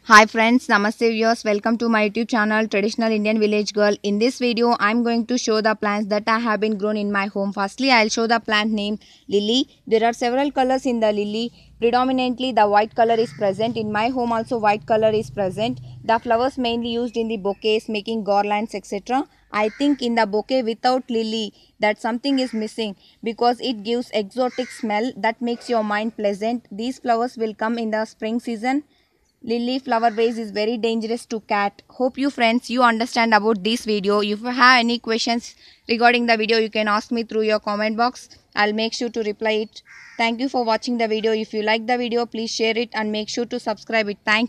Hi friends, Namaste viewers, welcome to my YouTube channel Traditional Indian Village Girl. In this video, I am going to show the plants that I have been grown in my home. Firstly, I will show the plant name lily. There are several colors in the lily. Predominantly, the white color is present. In my home also white color is present. The flowers mainly used in the bouquets, making garlands, etc. I think in the bouquet without lily, that something is missing because it gives exotic smell that makes your mind pleasant. These flowers will come in the spring season. Lily flower vase is very dangerous to cat. Hope you friends you understand about this video. If you have any questions regarding the video, you can ask me through your comment box. I'll make sure to reply it. Thank you for watching the video. If you like the video, please share it and make sure to subscribe it. Thank you.